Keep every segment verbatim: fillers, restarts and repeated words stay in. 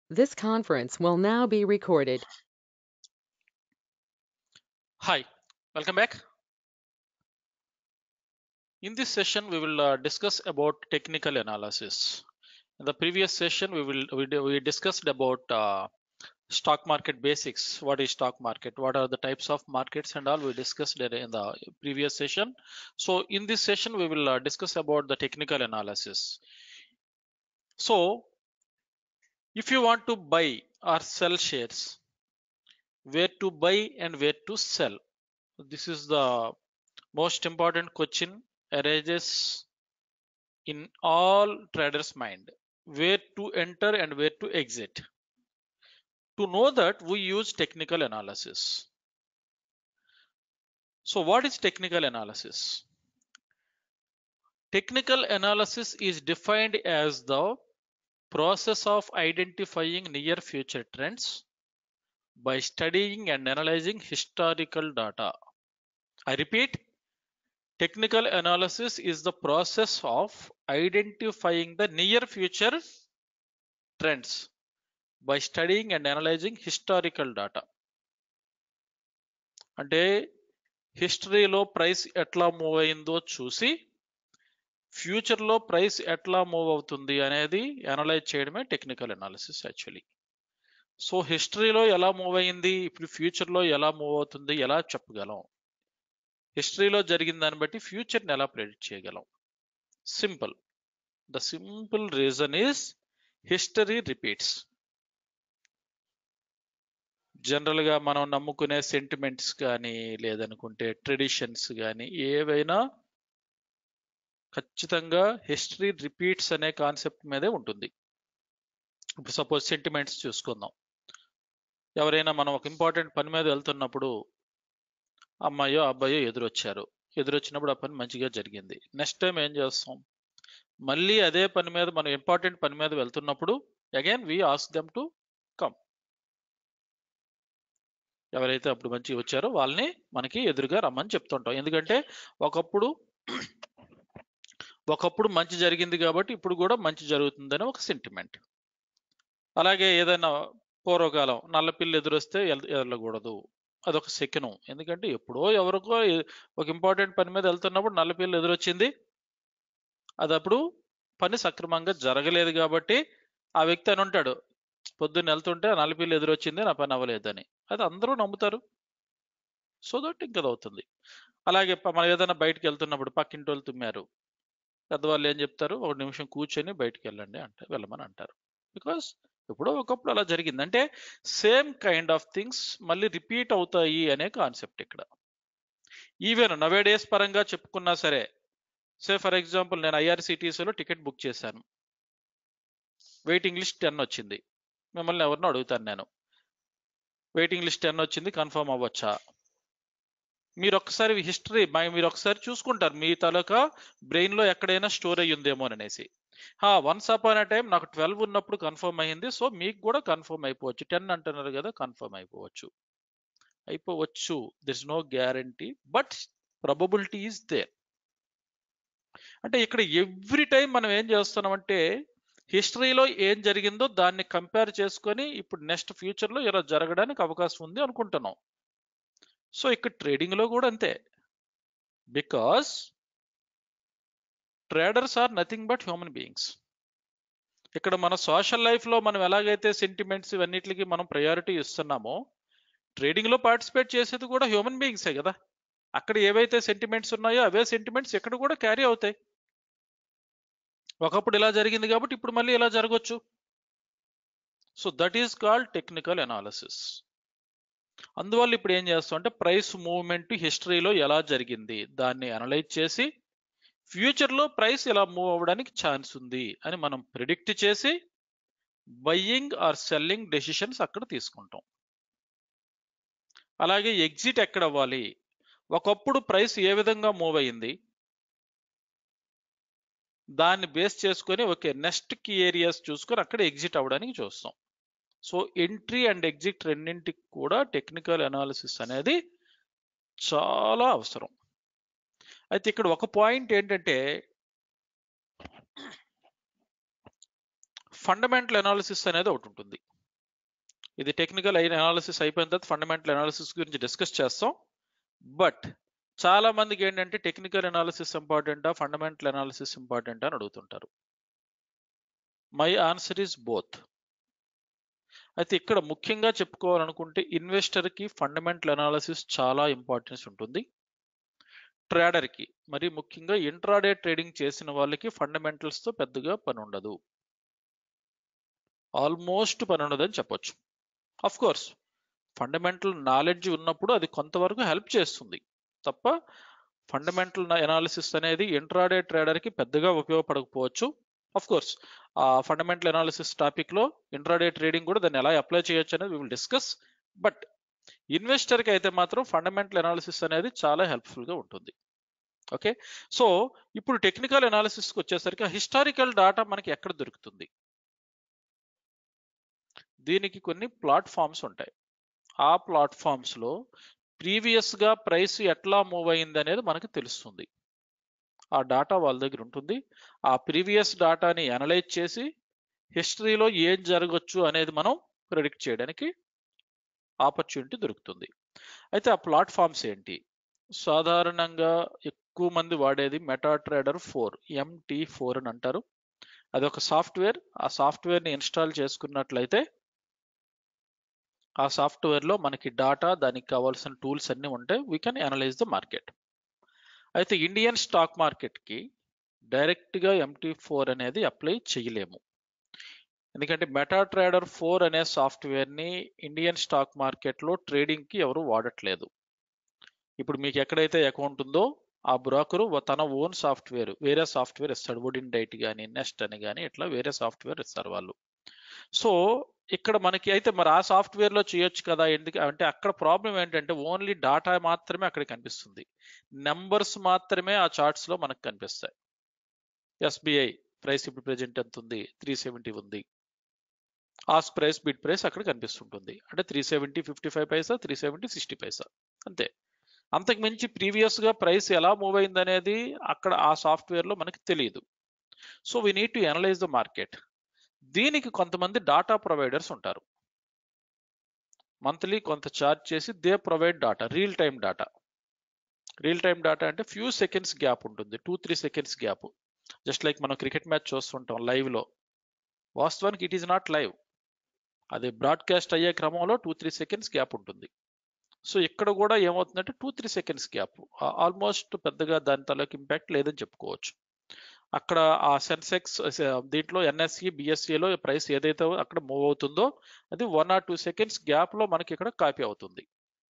This conference will now be recorded. Hi, welcome back. In this session, we will uh, discuss about technical analysis. In the previous session, we will we, we discussed about uh, stock market basics. What is stock market? What are the types of markets and all? We discussed it in the previous session. So in this session, we will uh, discuss about the technical analysis. So if you want to buy or sell shares, where to buy and where to sell? This is the most important question arises in all traders' mind, where to enter and where to exit. To know that, we use technical analysis. So what is technical analysis? Technical analysis is defined as the process of identifying near future trends by studying and analyzing historical data. I repeat, technical analysis is the process of identifying the near future trends by studying and analyzing historical data. అంటే హిస్టరీలో price ఎట్లా move అయిందో చూసి ఫ్యూచర్లో price ఎట్లా move అవుతుంది అనేది analyse చేయడమే టెక్నికల్ అనాలిసిస్ యాక్చువల్లీ. సో హిస్టరీలో ఎలా మూవ్ అయింది, ఇప్పుడు ఫ్యూచర్లో ఎలా మూవ్ అవుతుంది ఎలా చెప్పగలం? హిస్టరీలో జరిగిన దాన్ని బట్టి ఫ్యూచర్ని ఎలా ప్రెడిక్ట్ చేయగలం? Simple. The simple reason is history repeats. జనరల్గా మనం నమ్ముకునే సెంటిమెంట్స్ కానీ లేదనుకుంటే ట్రెడిషన్స్ కానీ ఏవైనా ఖచ్చితంగా హిస్టరీ రిపీట్స్ అనే కాన్సెప్ట్ మీదే ఉంటుంది. ఇప్పుడు సపోజ్ సెంటిమెంట్స్ చూసుకుందాం. ఎవరైనా మనం ఒక ఇంపార్టెంట్ పని మీద వెళ్తున్నప్పుడు అమ్మాయో అబ్బాయో ఎదురొచ్చారు, ఎదురొచ్చినప్పుడు ఆ పని మంచిగా జరిగింది. నెక్స్ట్ టైం ఏం చేస్తాం? మళ్ళీ అదే పని మీద మనం ఇంపార్టెంట్ పని మీద వెళ్తున్నప్పుడు again we ask them to come. ఎవరైతే అప్పుడు మంచిగా వచ్చారో వాళ్ళని మనకి ఎదురుగా రమ్మని చెప్తుంటాం. ఎందుకంటే ఒకప్పుడు ఒకప్పుడు మంచి జరిగింది కాబట్టి ఇప్పుడు కూడా మంచి జరుగుతుందని ఒక సెంటిమెంట్. అలాగే ఏదైనా పూర్వకాలం నల్లపిల్లి ఎదురొస్తే వెళ్ళకూడదు, అదొక శకునం. ఎందుకంటే ఎప్పుడో ఎవరికో ఒక ఇంపార్టెంట్ పని మీద వెళ్తున్నప్పుడు నల్లపిల్లి ఎదురొచ్చింది, అది అప్పుడు పని సక్రమంగా జరగలేదు కాబట్టి ఆ వ్యక్తి అని ఉంటాడు, పొద్దున్న వెళ్తుంటే నల్లపిల్లి ఎదురొచ్చింది నా పని అవ్వలేదని. అది అందరూ నమ్ముతారు. సో దట్ ఇంకా అవుతుంది. అలాగే మనం ఏదైనా బయటకు వెళ్తున్నప్పుడు పక్కింటి వాళ్ళు తుమ్మారు, పెద్దవాళ్ళు ఏం చెప్తారు? ఒక నిమిషం కూర్చొని బయటకు వెళ్ళండి అంటే వెళ్ళమని అంటారు. బికాస్ ఎప్పుడో ఒకప్పుడు అలా జరిగింది. అంటే సేమ్ కైండ్ ఆఫ్ థింగ్స్ మళ్ళీ రిపీట్ అవుతాయి అనే కాన్సెప్ట్ ఇక్కడ. ఈవెన్ నవే డేస్ పరంగా చెప్పుకున్నా సరే, సే ఫర్ ఎగ్జాంపుల్ నేను ఐఆర్సిటీసీలో టికెట్ బుక్ చేశాను, వెయిటింగ్ లిస్ట్ టెన్ వచ్చింది. మిమ్మల్ని ఎవరినో అడుగుతాను నేను, వెయిటింగ్ లిస్ట్ టెన్ వచ్చింది, కన్ఫర్మ్ అవ్వచ్చా? మీరు ఒక్కసారి హిస్టరీ మీరు ఒకసారి చూసుకుంటారు, మీ తాలూకా బ్రెయిన్ లో ఎక్కడైనా స్టోర్ అయ్యి ఉందేమో అనేసి. వన్స్ అపాన్ అ టైం నాకు ట్వెల్వ్ ఉన్నప్పుడు కన్ఫర్మ్ అయ్యింది, సో మీకు కూడా కన్ఫర్మ్ అయిపోవచ్చు. టెన్ అంటున్నారు కదా, కన్ఫర్మ్ అయిపోవచ్చు అయిపోవచ్చు there is no guarantee, but probability is there. అంటే ఇక్కడ ఎవ్రీ టైం మనం ఏం చేస్తున్నామంటే హిస్టరీలో ఏం జరిగిందో దాన్ని కంపేర్ చేసుకొని ఇప్పుడు నెక్స్ట్ ఫ్యూచర్లో ఇలా జరగడానికి అవకాశం ఉంది అనుకుంటున్నాం. సో ఇక్కడ ట్రేడింగ్ లో కూడా అంతే, because traders are nothing but human beings. ఇక్కడ మన సోషల్ లైఫ్ లో మనం ఎలాగైతే సెంటిమెంట్స్ ఇవన్నిటికి మనం ప్రయారిటీ ఇస్తున్నామో, ట్రేడింగ్ లో పార్టిసిపేట్ చేసేది కూడా హ్యూమన్ బీయింగ్సే కదా. అక్కడ ఏవైతే సెంటిమెంట్స్ ఉన్నాయో అవే సెంటిమెంట్స్ ఇక్కడ కూడా క్యారీ అవుతాయి. ఒకప్పుడు ఇలా జరిగింది కాబట్టి ఇప్పుడు మళ్ళీ ఇలా జరగవచ్చు. So that is called technical analysis. అందువల్ల ఇప్పుడు ఏం చేస్తాం అంటే ప్రైస్ మూవ్మెంట్ హిస్టరీలో ఎలా జరిగింది దాన్ని అనలైజ్ చేసి ఫ్యూచర్లో ప్రైస్ ఎలా మూవ్ అవ్వడానికి ఛాన్స్ ఉంది అని మనం ప్రిడిక్ట్ చేసి బయ్యింగ్ ఆర్ సెల్లింగ్ డెసిషన్స్ అక్కడ తీసుకుంటాం. అలాగే ఎగ్జిట్ ఎక్కడ అవ్వాలి, ఒకప్పుడు ప్రైస్ ఏ విధంగా మూవ్ అయ్యింది దాన్ని బేస్ చేసుకొని ఓకే నెక్స్ట్ కీ ఏరియాస్ చూసుకొని అక్కడ ఎగ్జిట్ అవ్వడానికి చూస్తాం. సో ఎంట్రీ అండ్ ఎగ్జిట్ రెండింటికి కూడా టెక్నికల్ అనాలిసిస్ అనేది చాలా అవసరం. అయితే ఇక్కడ ఒక పాయింట్ ఏంటంటే ఫండమెంటల్ అనాలిసిస్ అనేది ఒకటి ఉంటుంది. ఇది టెక్నికల్ అనాలిసిస్ అయిపోయిన తర్వాత ఫండమెంటల్ అనాలిసిస్ గురించి డిస్కస్ చేస్తాం. బట్ చాలా మందికి ఏంటంటే టెక్నికల్ అనాలిసిస్ ఇంపార్టెంటా, ఫండమెంటల్ అనాలిసిస్ ఇంపార్టెంటా అని అడుగుతుంటారు. My answer is both. అయితే ఇక్కడ ముఖ్యంగా చెప్పుకోవాలనుకుంటే ఇన్వెస్టర్కి ఫండమెంటల్ అనాలిసిస్ చాలా ఇంపార్టెన్స్ ఉంటుంది. ట్రేడర్కి మరి ముఖ్యంగా ఇంట్రాడే ట్రేడింగ్ చేసిన వాళ్ళకి ఫండమెంటల్స్తో పెద్దగా పని ఉండదు, ఆల్మోస్ట్ పని ఉండదని చెప్పొచ్చు. అఫ్ కోర్స్ ఫండమెంటల్ నాలెడ్జ్ ఉన్నప్పుడు అది కొంతవరకు హెల్ప్ చేస్తుంది తప్ప ఫండమెంటల్ అనాలిసిస్ అనేది ఇంట్రాడే ట్రేడర్కి పెద్దగా ఉపయోగపడకపోవచ్చు. అఫ్ కోర్స్ ఆ ఫండమెంటల్ అనాలిసిస్ టాపిక్లో ఇంట్రాడే ట్రేడింగ్ కూడా దాన్ని ఎలా అప్లై చేయొచ్చు అనేది వి విల్ డిస్కస్. బట్ ఇన్వెస్టర్కి అయితే మాత్రం ఫండమెంటల్ అనాలిసిస్ అనేది చాలా హెల్ప్ఫుల్గా ఉంటుంది. ఓకే, సో ఇప్పుడు టెక్నికల్ అనాలిసిస్కి వచ్చేసరికి హిస్టారికల్ డాటా మనకి ఎక్కడ దొరుకుతుంది? దీనికి కొన్ని ప్లాట్ఫామ్స్ ఉంటాయి. ఆ ప్లాట్ఫామ్స్లో ప్రీవియస్గా ప్రైస్ ఎట్లా మూవ్ అయింది అనేది మనకు తెలుస్తుంది. ఆ డాటా వాళ్ళ దగ్గర ఉంటుంది. ఆ ప్రీవియస్ డాటాని అనలైజ్ చేసి హిస్టరీలో ఏం జరగచ్చు అనేది మనం ప్రిడిక్ట్ చేయడానికి ఆపర్చునిటీ దొరుకుతుంది. అయితే ఆ ప్లాట్ఫామ్స్ ఏంటి? సాధారణంగా ఎక్కువ మంది వాడేది meta trader four, MT four అని అంటారు. అదొక సాఫ్ట్వేర్. ఆ సాఫ్ట్వేర్ని ఇన్స్టాల్ చేసుకున్నట్లయితే ఆ సాఫ్ట్వేర్లో మనకి డాటా, దానికి కావాల్సిన టూల్స్ అన్నీ ఉంటాయి. We can analyse the market. అయితే ఇండియన్ స్టాక్ మార్కెట్కి డైరెక్ట్గా ఎంటీ ఫోర్ అనేది అప్లై చేయలేము. ఎందుకంటే మెటా ట్రేడర్ ఫోర్ అనే సాఫ్ట్వేర్ని ఇండియన్ స్టాక్ మార్కెట్లో ట్రేడింగ్కి ఎవరు వాడట్లేదు. ఇప్పుడు మీకు ఎక్కడైతే అకౌంట్ ఉందో ఆ బ్రోకరు తన ఓన్ సాఫ్ట్వేర్ వేరే సాఫ్ట్వేర్ ఇస్తాడు. వుడిన్ డైట్ కానీ, నెస్ట్ అని కానీ ఇట్లా వేరే సాఫ్ట్వేర్ ఇస్తారు వాళ్ళు. సో ఇక్కడ మనకి అయితే మరి ఆ సాఫ్ట్వేర్లో చేయొచ్చు కదా, ఎందుకు అంటే అక్కడ ప్రాబ్లం ఏంటంటే ఓన్లీ డాటా మాత్రమే అక్కడ కనిపిస్తుంది, నెంబర్స్ మాత్రమే ఆ చార్ట్స్లో మనకు కనిపిస్తాయి. ఎస్బీఐ ప్రైస్ ఇప్పుడు ప్రెజెంట్ ఎంత ఉంది? త్రీ సెవెంటీ ఉంది. ఆస్క్ ప్రైస్, బిడ్ ప్రైస్ అక్కడ కనిపిస్తుంటుంది. అంటే three seventy fifty five paisa, three seventy sixty paisa, అంతే. అంతకు మించి ప్రీవియస్గా ప్రైస్ ఎలా మూవ్ అయింది అనేది అక్కడ ఆ సాఫ్ట్వేర్లో మనకి తెలియదు. So we need to analyse the market. దీనికి కొంతమంది డాటా ప్రొవైడర్స్ ఉంటారు. మంత్లీ కొంత ఛార్జ్ చేసి they provide data, real time data. Real time data అంటే ఫ్యూ సెకండ్స్ గ్యాప్ ఉంటుంది, two three seconds gap. Just like మనం క్రికెట్ మ్యాచ్ చూస్తుంటాం లైవ్లో. వాస్తవానికి ఇట్ ఈస్ నాట్ లైవ్, అది బ్రాడ్కాస్ట్ అయ్యే క్రమంలో టూ త్రీ సెకండ్స్ గ్యాప్ ఉంటుంది. సో ఇక్కడ కూడా ఏమవుతుందంటే two three seconds gap, almost పెద్దగా దాని తలకి ఇంపాక్ట్ లేదని చెప్పుకోవచ్చు. అక్కడ ఆ సెన్సెక్స్ దీంట్లో ఎన్ఎస్సి బిఎస్సిలో ప్రైస్ ఏదైతే అక్కడ మూవ్ అవుతుందో అది వన్ ఆర్ టూ సెకండ్స్ గ్యాప్లో మనకి ఇక్కడ కాపీ అవుతుంది.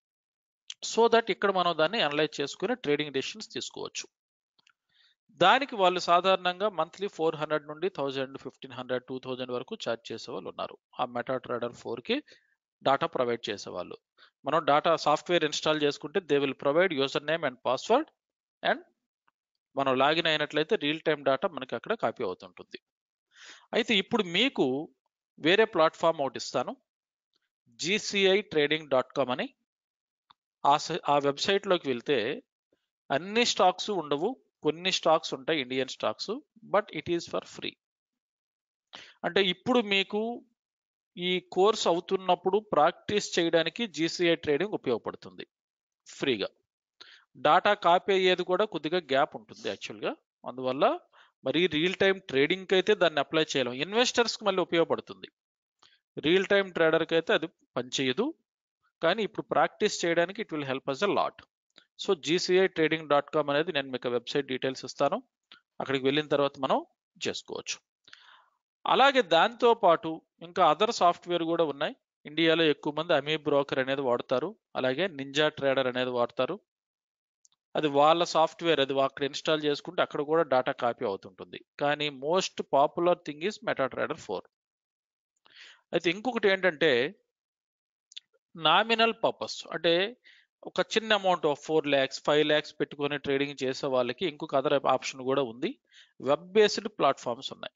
సో దట్ ఇక్కడ మనం దాన్ని అనలైజ్ చేసుకుని ట్రేడింగ్ డెసిషన్స్ తీసుకోవచ్చు. దానికి వాళ్ళు సాధారణంగా మంత్లీ ఫోర్ హండ్రెడ్ నుండి thousand fifteen hundred two thousand వరకు ఛార్జ్ చేసే వాళ్ళు ఉన్నారు. ఆ మెటా ట్రేడర్ ఫోర్కి డాటా ప్రొవైడ్ చేసేవాళ్ళు. మనం డాటా సాఫ్ట్వేర్ ఇన్స్టాల్ చేసుకుంటే they will provide user name and password, and మనం లాగిన్ అయినట్లయితే రియల్ టైమ్ డాటా మనకి అక్కడ కాపీ అవుతుంటుంది. అయితే ఇప్పుడు మీకు వేరే ప్లాట్ఫామ్ ఒకటి ఇస్తాను, జీసీఐ ట్రేడింగ్ డాట్ కామ్ అని. ఆ ఆ వెబ్సైట్లోకి వెళ్తే అన్ని స్టాక్స్ ఉండవు, కొన్ని స్టాక్స్ ఉంటాయి Indian stocks, but it is for free. అంటే ఇప్పుడు మీకు ఈ కోర్స్ అవుతున్నప్పుడు ప్రాక్టీస్ చేయడానికి జీసీఐ ట్రేడింగ్ ఉపయోగపడుతుంది ఫ్రీగా. డాటా కాపీ అయ్యేది కూడా కొద్దిగా గ్యాప్ ఉంటుంది యాక్చువల్గా, అందువల్ల మరి రియల్ టైం ట్రేడింగ్కి అయితే దాన్ని అప్లై చేయలేం. ఇన్వెస్టర్స్కి మళ్ళీ ఉపయోగపడుతుంది, రియల్ టైం ట్రేడర్కి అయితే అది పనిచేయదు. కానీ ఇప్పుడు ప్రాక్టీస్ చేయడానికి it will help us a lot. So GCI trading dot com అనేది నేను మీకు వెబ్సైట్ డీటెయిల్స్ ఇస్తాను, అక్కడికి వెళ్ళిన తర్వాత మనం చేసుకోవచ్చు. అలాగే దాంతో పాటు ఇంకా అదర్ సాఫ్ట్వేర్ కూడా ఉన్నాయి. ఇండియాలో ఎక్కువ మంది అమీ బ్రోకర్ అనేది వాడతారు, అలాగే నింజా ట్రేడర్ అనేది వాడతారు. అది వాళ్ళ సాఫ్ట్వేర్, అది అక్కడ ఇన్స్టాల్ చేసుకుంటే అక్కడ కూడా డాటా కాపీ అవుతుంటుంది. కానీ most popular thing is meta trader four. అయితే ఇంకొకటి ఏంటంటే నామినల్ పర్పస్, అంటే ఒక చిన్న amount of four lakhs five lakhs పెట్టుకొని ట్రేడింగ్ చేసే వాళ్ళకి ఇంకొక అదర్ ఆప్షన్ కూడా ఉంది. వెబ్ బేస్డ్ ప్లాట్ఫామ్స్ ఉన్నాయి.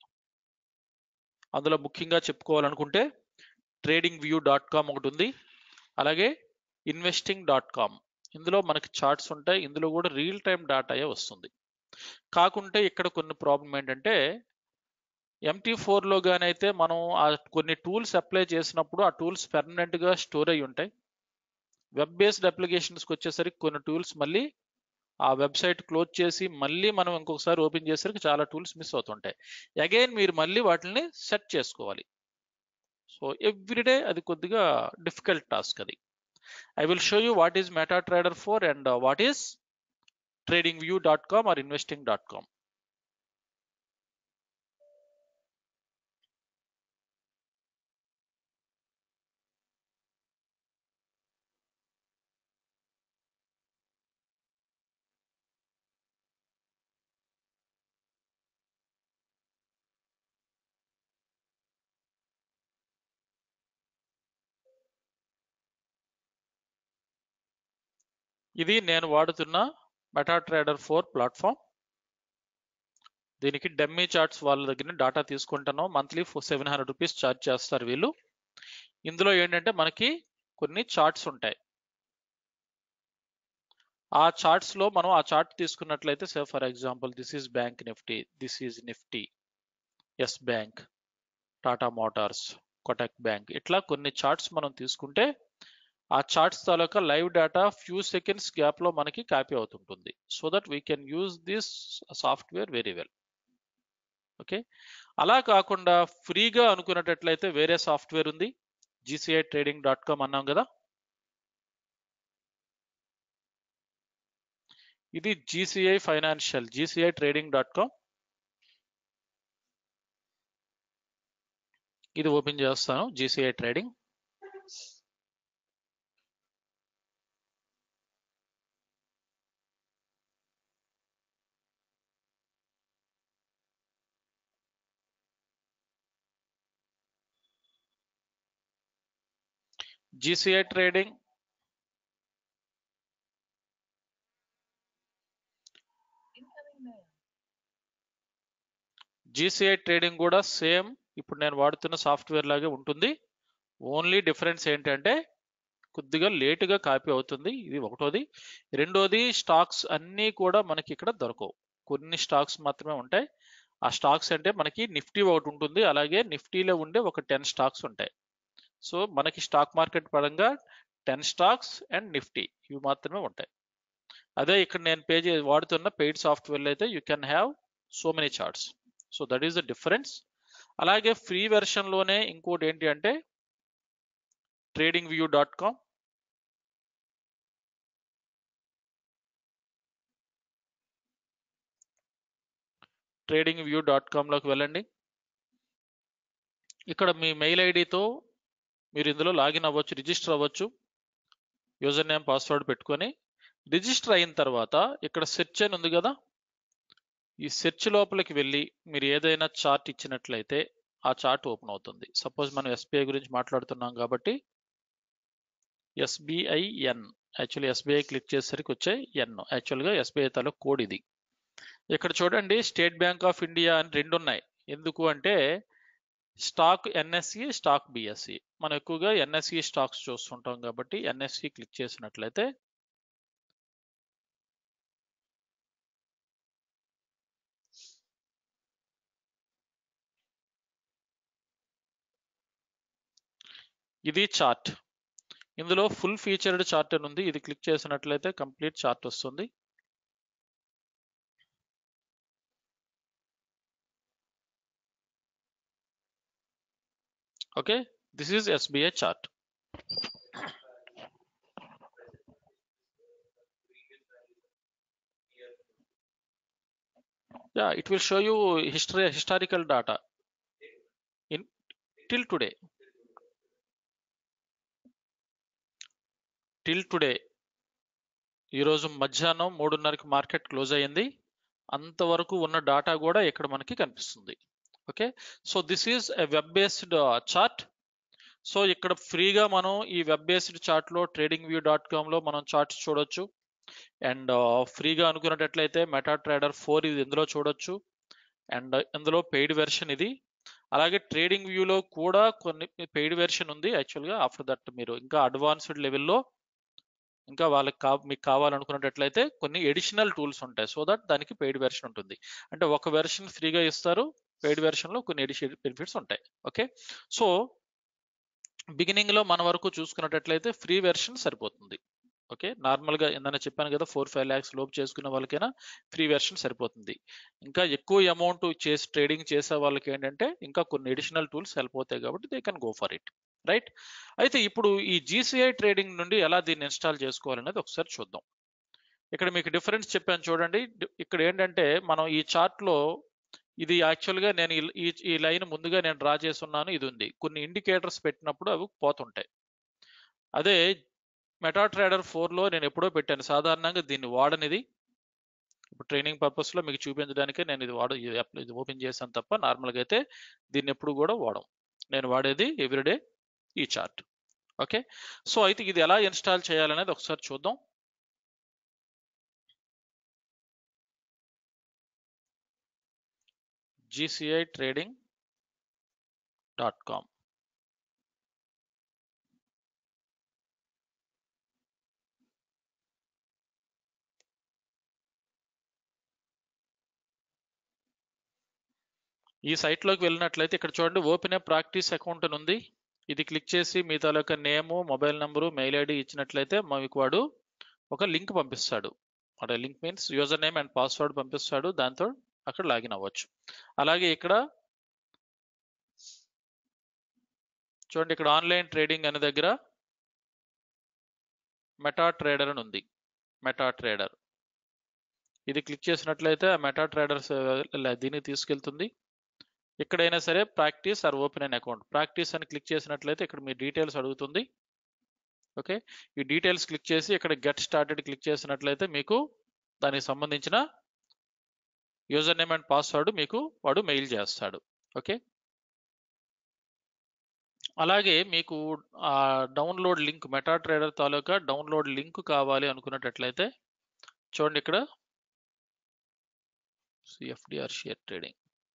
అందులో ముఖ్యంగా చెప్పుకోవాలనుకుంటే ట్రేడింగ్ వ్యూ డాట్ కామ్ ఒకటి ఉంది, అలాగే ఇన్వెస్టింగ్ డాట్ కామ్. ఇందులో మనకి చార్ట్స్ ఉంటాయి, ఇందులో కూడా రియల్ టైం డాటాయే వస్తుంది. కాకుంటే ఇక్కడ కొన్ని ప్రాబ్లం ఏంటంటే ఎంటీ ఫోర్లో కానీ అయితే మనం ఆ కొన్ని టూల్స్ అప్లై చేసినప్పుడు ఆ టూల్స్ పెర్మనెంట్గా స్టోర్ అయి ఉంటాయి. వెబ్ బేస్డ్ అప్లికేషన్స్కి వచ్చేసరికి కొన్ని టూల్స్ మళ్ళీ ఆ వెబ్సైట్ క్లోజ్ చేసి మళ్ళీ మనం ఇంకొకసారి ఓపెన్ చేసరికి చాలా టూల్స్ మిస్ అవుతుంటాయి. అగైన్ మీరు మళ్ళీ వాటిని సెట్ చేసుకోవాలి. సో ఎవ్రీడే అది కొద్దిగా డిఫికల్ట్ టాస్క్ అది. I will show you what is MetaTrader four and what is trading view dot com or investing dot com. ఇది నేను వాడుతున్న మెటాట్రేడర్ ఫోర్ ప్లాట్ఫామ్. దీనికి డమ్మీ చార్ట్స్ వాళ్ళ దగ్గర డాటా తీసుకుంటాను. Monthly seven hundred rupees charge చేస్తారు వీళ్ళు. ఇందులో ఏంటంటే మనకి కొన్ని చార్ట్స్ ఉంటాయి. ఆ చార్ట్స్ లో మనం ఆ చార్ట్ తీసుకున్నట్లయితే say for example this is bank Nifty, this is Nifty, Yes Bank, Tata Motors, Kotak Bank, ఇట్లా కొన్ని చార్ట్స్ మనం తీసుకుంటే ఆ చార్ట్స్ తాలూకా live data few seconds gap లో మనకి కాపీ అవుతుంటుంది. So that we can use this software very well. Okay, అలా కాకుండా ఫ్రీగా అనుకున్నట్లయితే వేరే సాఫ్ట్వేర్ ఉంది, జీసీఐ ట్రేడింగ్ డాట్ కామ్ అన్నాం కదా. ఇది GCI financial, GCI trading dot com. ఇది ఓపెన్ చేస్తాను, GCI trading. GCI trading GCI trading కూడా సేమ్ ఇప్పుడు నేను వాడుతున్న సాఫ్ట్వేర్ లాగే ఉంటుంది. ఓన్లీ డిఫరెన్స్ ఏంటంటే కొద్దిగా లేటుగా కాపీ అవుతుంది. ఇది ఒకటోది. రెండోది, స్టాక్స్ అన్నీ కూడా మనకి ఇక్కడ దొరకవు, కొన్ని స్టాక్స్ మాత్రమే ఉంటాయి. ఆ స్టాక్స్ అంటే మనకి నిఫ్టీ ఒకటి ఉంటుంది, అలాగే నిఫ్టీలో ఉండే ఒక టెన్ స్టాక్స్ ఉంటాయి. సో మనకి స్టాక్ మార్కెట్ పరంగా టెన్ స్టాక్స్ అండ్ నిఫ్టీ ఇవి మాత్రమే ఉంటాయి. అదే ఇక్కడ నేను పే చే వాడుతున్న పెయిడ్ సాఫ్ట్వేర్లో అయితే you can have so many charts. So that is the difference. అలాగే ఫ్రీ వెర్షన్లోనే ఇంకోటి ఏంటి అంటే trading view dot com. Trading view dot కామ్లోకి వెళ్ళండి. ఇక్కడ మీ మెయిల్ ఐడితో మీరు ఇందులో లాగిన్ అవ్వచ్చు, రిజిస్టర్ అవ్వచ్చు. యూజర్ నేమ్ పాస్వర్డ్ పెట్టుకొని రిజిస్టర్ అయిన తర్వాత ఇక్కడ సెర్చ్ అని ఉంది కదా, ఈ సెర్చ్ లోపలికి వెళ్ళి మీరు ఏదైనా చార్ట్ ఇచ్చినట్లయితే ఆ చార్ట్ ఓపెన్ అవుతుంది. సపోజ్ మనం ఎస్బీఐ గురించి మాట్లాడుతున్నాం కాబట్టి SBI N, actually SBI click చేసేసరికి వచ్చే ఎన్, యాక్చువల్గా ఎస్బీఐ తాలూకు కోడ్ ఇది. ఇక్కడ చూడండి స్టేట్ బ్యాంక్ ఆఫ్ ఇండియా అని రెండు ఉన్నాయి. ఎందుకు అంటే స్టాక్ ఎన్ఎస్సి, స్టాక్ బిఎస్సి. మనం ఎక్కువగా ఎన్ఎస్సి స్టాక్స్ చూస్తుంటాం కాబట్టి ఎన్ఎస్సి క్లిక్ చేసినట్లయితే ఇది చార్ట్. ఇందులో ఫుల్ ఫీచర్డ్ చార్ట్ అని ఉంది, ఇది క్లిక్ చేసినట్లయితే కంప్లీట్ చార్ట్ వస్తుంది. Okay, this is SBI chart. Yeah, it will show you history, historical data in till today. Till today, ఈరోజు మధ్యాహ్నం మూడున్నరకి మార్కెట్ క్లోజ్ అయ్యింది. అంతవరకు ఉన్న డాటా కూడా ఇక్కడ మనకి కనిపిస్తుంది. Okay, so this is a web based chart. So ఇక్కడ ఫ్రీగా మనం ఈ వెబ్ బేస్డ్ చార్ట్లో ట్రేడింగ్ వ్యూ డాట్ కామ్లో మనం చార్ట్స్ చూడొచ్చు. అండ్ ఫ్రీగా అనుకున్నట్లయితే మెటా ట్రేడర్ ఫోర్ ఇది ఇందులో చూడొచ్చు. అండ్ ఇందులో పెయిడ్ వెర్షన్ ఇది. అలాగే ట్రేడింగ్ వ్యూలో కూడా కొన్ని పెయిడ్ వెర్షన్ ఉంది యాక్చువల్గా. ఆఫ్టర్ దట్ మీరు ఇంకా అడ్వాన్స్డ్ లెవెల్లో ఇంకా వాళ్ళకి కా మీకు కావాలనుకున్నట్లయితే కొన్ని ఎడిషనల్ టూల్స్ ఉంటాయి. సో దట్ దానికి పెయిడ్ వెర్షన్ ఉంటుంది. అంటే ఒక వెర్షన్ ఫ్రీగా ఇస్తారు, పెయిడ్ వెర్షన్లో కొన్ని ఎడిషనల్ బెనిఫిట్స్ ఉంటాయి. ఓకే, సో బిగినింగ్ లో మన వరకు చూసుకున్నట్లయితే ఫ్రీ వెర్షన్ సరిపోతుంది. ఓకే, నార్మల్ గా ఏందన్నా చెప్పాను కదా, ఫోర్ ఫైవ్ ల్యాక్స్ లోపు చేసుకున్న వాళ్ళకైనా ఫ్రీ వెర్షన్ సరిపోతుంది. ఇంకా ఎక్కువ అమౌంట్ చేసి ట్రేడింగ్ చేసే వాళ్ళకి ఏంటంటే ఇంకా కొన్ని ఎడిషనల్ టూల్స్ హెల్ప్ అవుతాయి కాబట్టి they can go for it, right. అయితే ఇప్పుడు ఈ జీసీఐ ట్రేడింగ్ నుండి ఎలా దీన్ని ఇన్స్టాల్ చేసుకోవాలనేది ఒకసారి చూద్దాం. ఇక్కడ మీకు డిఫరెన్స్ చెప్పాను చూడండి. ఇక్కడ ఏంటంటే మనం ఈ చార్ట్ లో ఇది యాక్చువల్గా నేను ఈ ఈ లైన్ ముందుగా నేను డ్రా చేస్తున్నాను, ఇది ఉంది. కొన్ని ఇండికేటర్స్ పెట్టినప్పుడు అవి పోతుంటాయి. అదే మెటా ట్రేడర్ ఫోర్ లో నేను ఎప్పుడో పెట్టాను, సాధారణంగా దీన్ని వాడనిది. ఇప్పుడు ట్రైనింగ్ పర్పస్ లో మీకు చూపించడానికే నేను ఇది వాడ ఇది ఓపెన్ చేశాను తప్ప నార్మల్గా అయితే దీన్ని ఎప్పుడు కూడా వాడం. నేను వాడేది ఎవ్రీడే ఈ చార్ట్. ఓకే, సో అయితే ఇది ఎలా ఇన్స్టాల్ చేయాలనేది ఒకసారి చూద్దాం. GCI trading dot com. ఈ సైట్లోకి వెళ్ళినట్లయితే ఇక్కడ చూడండి, ఓపెన్ ఏ ప్రాక్టీస్ అకౌంట్ అని ఉంది. ఇది క్లిక్ చేసి మీ తాలూకా name, mobile number, mail ID ఇచ్చినట్లయితే మీకు వాడు ఒక లింక్ పంపిస్తాడు. అంటే link means user name and password పంపిస్తాడు, దాంతో అక్కడ లాగిన్ అవ్వచ్చు. అలాగే ఇక్కడ చూడండి, ఇక్కడ ఆన్లైన్ ట్రేడింగ్ అనే దగ్గర మెటా ట్రేడర్ అని ఉంది. మెటా ట్రేడర్ ఇది క్లిక్ చేసినట్లయితే ఆ మెటా ట్రేడర్స్ దీన్ని తీసుకెళ్తుంది. ఎక్కడైనా సరే practice or open an account, practice అని క్లిక్ చేసినట్లయితే ఇక్కడ మీ డీటెయిల్స్ అడుగుతుంది. ఓకే, ఈ డీటెయిల్స్ క్లిక్ చేసి ఇక్కడ గెట్ స్టార్టెడ్ క్లిక్ చేసినట్లయితే మీకు దానికి సంబంధించిన యూజర్ నేమ్ అండ్ పాస్వర్డ్ మీకు వాడు మెయిల్ చేస్తాడు. ఓకే, అలాగే మీకు ఆ డౌన్లోడ్ లింక్, మెటా ట్రేడర్ తాలూకా డౌన్లోడ్ లింక్ కావాలి అనుకున్నట్లయితే చూడండి, ఇక్కడ సిఎఫ్డిఆర్ షేర్ ట్రేడింగ్,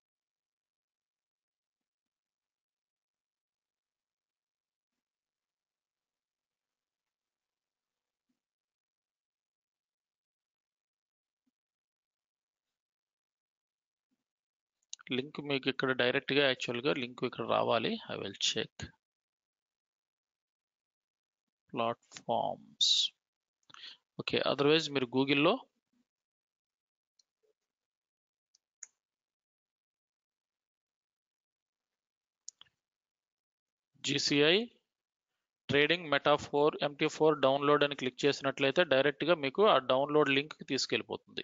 లింక్ మీకు ఇక్కడ డైరెక్ట్ గా యాక్చువల్గా లింక్ ఇక్కడ రావాలి. I will check platforms. Okay, otherwise మీరు గూగుల్లో GCI trading meta four MT four download అని క్లిక్ చేసినట్లయితే డైరెక్ట్ గా మీకు ఆ డౌన్లోడ్ లింక్ కి తీసుకెళ్ళిపోతుంది.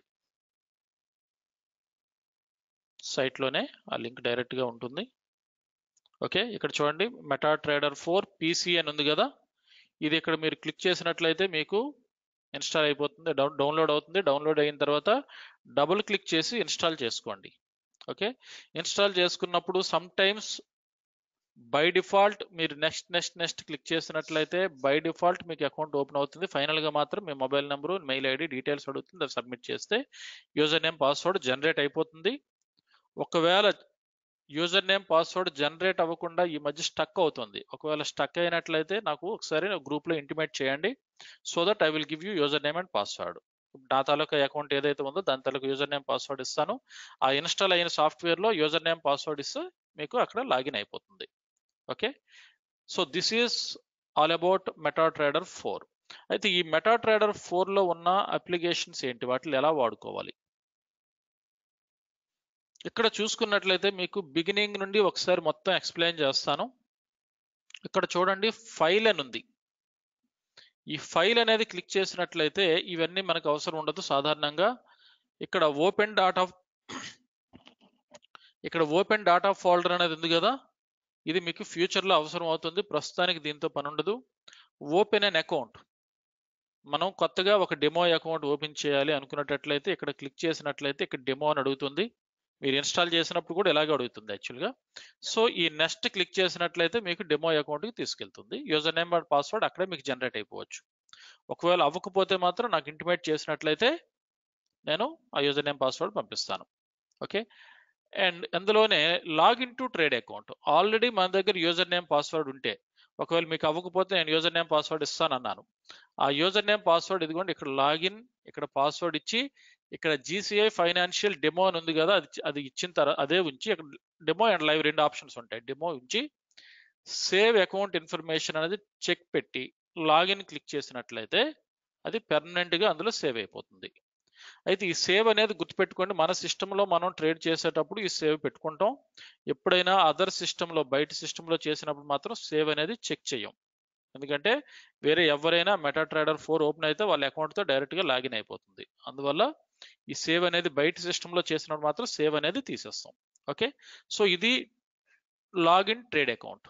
సైట్ లోనే ఆ లింక్ డైరెక్ట్ గా ఉంటుంది. ఓకే, ఇక్కడ చూడండి మెటా ట్రేడర్ ఫోర్ పీసీ అని ఉంది కదా, ఇది ఇక్కడ మీరు క్లిక్ చేసినట్లయితే మీకు ఇన్స్టాల్ అయిపోతుంది, డౌన్ డౌన్లోడ్ అవుతుంది. డౌన్లోడ్ అయిన తర్వాత డబుల్ క్లిక్ చేసి ఇన్స్టాల్ చేసుకోండి. ఓకే, ఇన్స్టాల్ చేసుకున్నప్పుడు సమ్ టైమ్స్ బై డిఫాల్ట్ మీరు నెక్స్ట్ నెక్స్ట్ నెక్స్ట్ క్లిక్ చేసినట్లయితే బై డిఫాల్ట్ మీకు అకౌంట్ ఓపెన్ అవుతుంది. ఫైనల్ గా మాత్రం మీ mobile number, mail ID details అడుగుతుంది, అది సబ్మిట్ చేస్తే యూజర్ నేమ్ పాస్వర్డ్ జనరేట్ అయిపోతుంది. ఒకవేళ యూజర్ నేమ్ పాస్వర్డ్ జనరేట్ అవ్వకుండా ఈ మధ్య స్టక్ అవుతుంది, ఒకవేళ స్టక్ అయినట్లయితే నాకు ఒకసారి గ్రూప్ లో ఇంటిమేట్ చేయండి, so that I will give you user name and password. నా తాలూకా అకౌంట్ ఏదైతే ఉందో దాని తాలూకా యూజర్ నేమ్ పాస్వర్డ్ ఇస్తాను. ఆ ఇన్స్టాల్ అయిన సాఫ్ట్వేర్ లో యూజర్ నేమ్ పాస్వర్డ్ ఇస్తే మీకు అక్కడ లాగిన్ అయిపోతుంది. Okay, so this is all about meta trader four. అయితే ఈ మెటా ట్రేడర్ ఫోర్ లో ఉన్న అప్లికేషన్స్ ఏంటి, వాటిని ఎలా వాడుకోవాలి? ఇక్కడ చూసుకున్నట్లయితే మీకు బిగినింగ్ నుండి ఒకసారి మొత్తం ఎక్స్ప్లెయిన్ చేస్తాను. ఇక్కడ చూడండి ఫైల్ అని ఉంది. ఈ ఫైల్ అనేది క్లిక్ చేసినట్లయితే ఇవన్నీ మనకు అవసరం ఉండదు. సాధారణంగా ఇక్కడ ఓపెన్ డాటా ఇక్కడ ఓపెన్ డాటా ఫోల్డర్ అనేది ఉంది కదా, ఇది మీకు ఫ్యూచర్ లో అవసరం అవుతుంది, ప్రస్తుతానికి దీంతో పని ఉండదు. ఓపెన్ అన్ అకౌంట్, మనం కొత్తగా ఒక డెమో అకౌంట్ ఓపెన్ చేయాలి అనుకున్నట్లయితే ఇక్కడ క్లిక్ చేసినట్లయితే ఇక్కడ డెమో అని అడుగుతుంది. మీరు ఇన్స్టాల్ చేసినప్పుడు కూడా ఇలాగే అడుగుతుంది యాక్చువల్గా. సో ఈ నెక్స్ట్ క్లిక్ చేసినట్లయితే మీకు డెమో అకౌంట్కి తీసుకెళ్తుంది. యూజర్ నేమ్ అండ్ పాస్వర్డ్ అక్కడే మీకు జనరేట్ అయిపోవచ్చు. ఒకవేళ అవ్వకపోతే మాత్రం నాకు ఇంటిమేట్ చేసినట్లయితే నేను ఆ యూజర్ నేమ్ పాస్వర్డ్ పంపిస్తాను. ఓకే, అండ్ అందులోనే login to trade account, already మన దగ్గర యూజర్ నేమ్ పాస్వర్డ్ ఉంటే ఒకవేళ మీకు అవ్వకపోతే నేను యూజర్ నేమ్ పాస్వర్డ్ ఇస్తాను అన్నాను, ఆ యూజర్ నేమ్ పాస్వర్డ్ ఇదిగోండి ఇక్కడ లాగిన్, ఇక్కడ పాస్వర్డ్ ఇచ్చి ఇక్కడ జీసీఐ ఫైనాన్షియల్ డెమో అని ఉంది కదా, అది అది ఇచ్చిన తర్వాత అదే ఉంచి ఇక్కడ డెమో అండ్ లైవ్ రెండు ఆప్షన్స్ ఉంటాయి. డెమో ఉంచి సేవ్ అకౌంట్ ఇన్ఫర్మేషన్ అనేది చెక్ పెట్టి లాగిన్ క్లిక్ చేసినట్లయితే అది permanent గా అందులో సేవ్ అయిపోతుంది. అయితే ఈ సేవ్ అనేది గుర్తుపెట్టుకోండి, మన సిస్టంలో మనం ట్రేడ్ చేసేటప్పుడు ఈ సేవ్ పెట్టుకుంటాం. ఎప్పుడైనా అదర్ సిస్టంలో బయట సిస్టంలో చేసినప్పుడు మాత్రం సేవ్ అనేది చెక్ చేయం. ఎందుకంటే వేరే ఎవరైనా మెటా ట్రేడర్ ఫోర్ ఓపెన్ అయితే వాళ్ళ అకౌంట్తో డైరెక్ట్గా లాగిన్ అయిపోతుంది. అందువల్ల ఈ సేవ్ అనేది బయట సిస్టంలో చేసినప్పుడు మాత్రం సేవ్ అనేది తీసేస్తాం. ఓకే, సో ఇది లాగిన్ ట్రేడ్ అకౌంట్.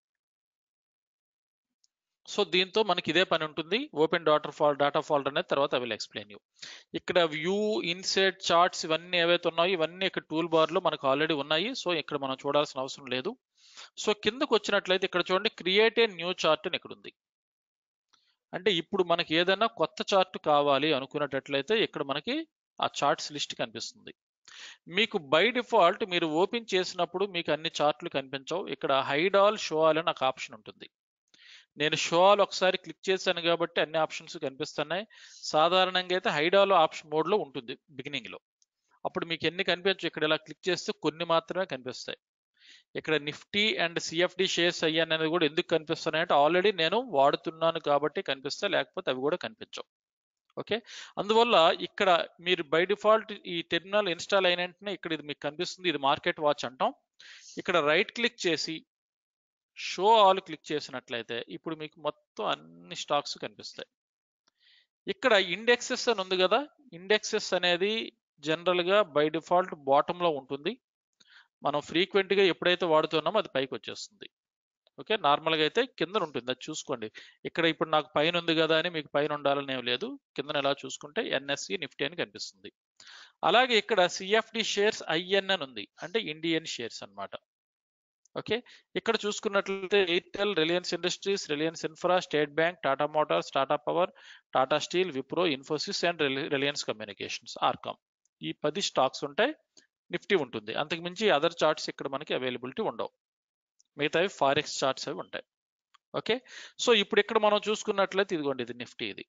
సో దీంతో మనకి ఇదే పని ఉంటుంది. ఓపెన్ డాటా ఫాల్ డాటా ఫాల్డర్ అనేది తర్వాత ఐ విల్ ఎక్స్ప్లెయిన్ యూ. ఇక్కడ వ్యూ, ఇన్సెట్, చార్ట్స్ ఇవన్నీ ఏవైతే ఉన్నాయో ఇవన్నీ ఇక్కడ టూల్ బార్ లో మనకు ఆల్రెడీ ఉన్నాయి. సో ఇక్కడ మనం చూడాల్సిన అవసరం లేదు. సో కిందకు వచ్చినట్లయితే ఇక్కడ చూడండి, క్రియేట్ ఏ న్యూ చార్ట్ అని ఇక్కడ ఉంది. అంటే ఇప్పుడు మనకి ఏదైనా కొత్త చార్ట్ కావాలి అనుకున్నట్లయితే ఇక్కడ మనకి ఆ చార్ట్స్ లిస్ట్ కనిపిస్తుంది. మీకు బై డిఫాల్ట్ మీరు ఓపెన్ చేసినప్పుడు మీకు అన్ని చార్ట్లు కనిపించవు. ఇక్కడ హైడ్ ఆల్, షో ఆల్ అని ఒక ఆప్షన్ ఉంటుంది. నేను షో ఆల్ ఒకసారి క్లిక్ చేశాను కాబట్టి అన్ని ఆప్షన్స్ కనిపిస్తున్నాయి. సాధారణంగా అయితే హైడ్ ఆల్ ఆప్షన్ మోడ్లో ఉంటుంది బిగినింగ్ లో. అప్పుడు మీకు ఎన్ని కనిపించవు. ఇక్కడ ఇలా క్లిక్ చేస్తే కొన్ని మాత్రమే కనిపిస్తాయి. ఇక్కడ నిఫ్టీ అండ్ సిఎఫ్డి షేర్స్ అయ్యాను అనేది కూడా ఎందుకు కనిపిస్తున్నాయంటే ఆల్రెడీ నేను వాడుతున్నాను కాబట్టి కనిపిస్తాయి, లేకపోతే అవి కూడా కనిపించవు. ఓకే, అందువల్ల ఇక్కడ మీరు బై డిఫాల్ట్ ఈ టెర్మినల్ ఇన్స్టాల్ అయిన వెంటనే ఇక్కడ ఇది మీకు కనిపిస్తుంది. ఇది మార్కెట్ వాచ్ అంటాం. ఇక్కడ రైట్ క్లిక్ చేసి షో ఆల్ క్లిక్ చేసినట్లయితే ఇప్పుడు మీకు మొత్తం అన్ని స్టాక్స్ కనిపిస్తాయి. ఇక్కడ ఇండెక్సెస్ అని ఉంది కదా, ఇండెక్సెస్ అనేది జనరల్ గా బై డిఫాల్ట్ బాటమ్ లో ఉంటుంది. మనం ఫ్రీక్వెంట్ గా ఎప్పుడైతే వాడుతున్నామో అది పైకి వచ్చేస్తుంది. ఓకే, నార్మల్ గా అయితే కింద ఉంటుంది, అది చూసుకోండి. ఇక్కడ ఇప్పుడు నాకు పైన ఉంది కదా అని మీకు పైన ఉండాలని ఏం లేదు. కింద ఎలా చూసుకుంటే ఎన్ఎస్సి, నిఫ్టీ అని కనిపిస్తుంది. అలాగే ఇక్కడ సిఎఫ్డి షేర్స్ ఐఎన్ అని ఉంది, అంటే ఇండియన్ షేర్స్ అన్నమాట. ఓకే, ఇక్కడ చూసుకున్నట్లయితే Airtel, Reliance Industries, Reliance Infra, State Bank, Tata Motors, Tata Power, Tata Steel, Wipro, Infosys and Reliance Communications, RCom, ఈ పది స్టాక్స్ ఉంటాయి. నిఫ్టీ ఉంటుంది. అంతకు మించి అదర్ చార్ట్స్ ఇక్కడ మనకి అవైలబిలిటీ ఉండవు. మిగతావి ఫారెక్స్ చార్ట్స్ అవి ఉంటాయి. ఓకే, సో ఇప్పుడు ఇక్కడ మనం చూసుకున్నట్లయితే ఇదిగోండి, ఇది నిఫ్టీ, ఇది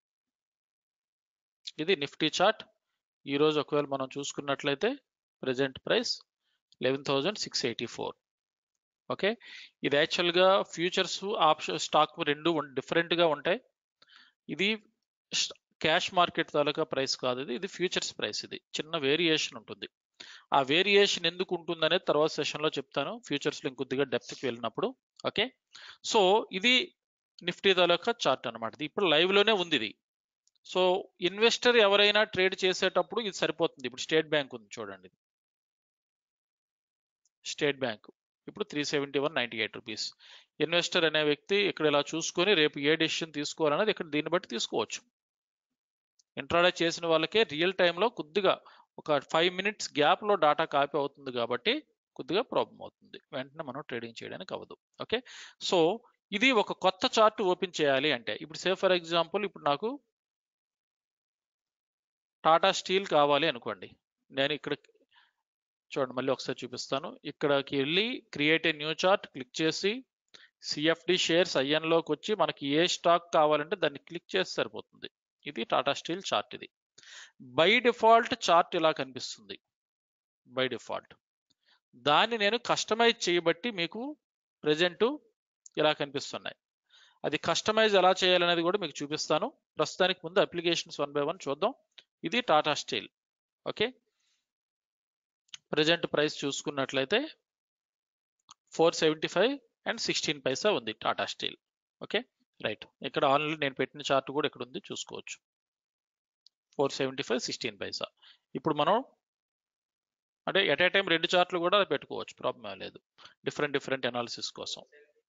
ఇది నిఫ్టీ చార్ట్. ఈ రోజు ఒకవేళ మనం చూసుకున్నట్లయితే present price eleven thousand six eighty four. Okay, ఇది యాక్చువల్గా ఫ్యూచర్స్, ఆప్షన్, స్టాక్ రెండు డిఫరెంట్ గా ఉంటాయి. ఇది క్యాష్ మార్కెట్ తాలూకా ప్రైస్ కాదు, ఇది ఇది ఫ్యూచర్స్ ప్రైస్. ఇది చిన్న వేరియేషన్ ఉంటుంది. ఆ వేరియేషన్ ఎందుకు ఉంటుంది అనేది తర్వాత సెషన్ లో చెప్తాను, ఫ్యూచర్స్ లో ఇంకొద్దిగా డెప్త్ కి వెళ్ళినప్పుడు. ఓకే, సో ఇది నిఫ్టీ తాలూకా చార్ట్ అనమాట. ఇప్పుడు లైవ్ లోనే ఉంది ఇది. సో ఇన్వెస్టర్ ఎవరైనా ట్రేడ్ చేసేటప్పుడు ఇది సరిపోతుంది. ఇప్పుడు స్టేట్ బ్యాంక్ ఉంది చూడండి, స్టేట్ బ్యాంక్ ఇప్పుడు three seventy one ninety eight rupees. Investor అనే వ్యక్తి ఇక్కడ ఇలా చూసుకొని రేపు ఏ డెసిషన్ తీసుకోవాలనేది ఇక్కడ దీన్ని బట్టి తీసుకోవచ్చు. ఇంట్రాడే చేసిన వాళ్ళకే రియల్ టైంలో కొద్దిగా ఒక ఫైవ్ మినిట్స్ గ్యాప్ లో డాటా కాపీ అవుతుంది కాబట్టి కొద్దిగా ప్రాబ్లం అవుతుంది, వెంటనే మనం ట్రేడింగ్ చేయడానికి అవ్వదు. ఓకే, సో ఇది ఒక కొత్త చార్ట్ ఓపెన్ చేయాలి అంటే ఇప్పుడు సే ఫర్ ఎగ్జాంపుల్ ఇప్పుడు నాకు టాటా స్టీల్ కావాలి అనుకోండి. నేను ఇక్కడ చూడండి, మళ్ళీ ఒకసారి చూపిస్తాను. ఇక్కడికి వెళ్ళి create a new chart click చేసి సిఎఫ్డి షేర్స్ ఐఎన్ లోకి వచ్చి మనకి ఏ స్టాక్ కావాలంటే దాన్ని క్లిక్ చేసి సరిపోతుంది. ఇది టాటా స్టీల్ చార్ట్. ఇది బై డిఫాల్ట్ చార్ట్ ఇలా కనిపిస్తుంది, బై డిఫాల్ట్. దాన్ని నేను కస్టమైజ్ చేయబట్టి మీకు ప్రెజెంట్ ఇలా కనిపిస్తున్నాయి. అది కస్టమైజ్ ఎలా చేయాలనేది కూడా మీకు చూపిస్తాను. ప్రస్తుతానికి ముందు అప్లికేషన్స్ వన్ బై వన్ చూద్దాం. ఇది Tata Steel. Okay, present price చూసుకున్నట్లయితే four seventy five and sixteen paisa ఉంది టాటా స్టీల్. Okay, right. ఇక్కడ ఆల్రెడీ నేను పెట్టిన చార్ట్ కూడా ఇక్కడ ఉంది, చూసుకోవచ్చు. Four seventy five sixteen paisa. ఇప్పుడు మనం అంటే ఎట్ ఏ టైం రెండు చార్ట్లు కూడా పెట్టుకోవచ్చు, ప్రాబ్లం లేదు, డిఫరెంట్ డిఫరెంట్ అనాలిసిస్ కోసం.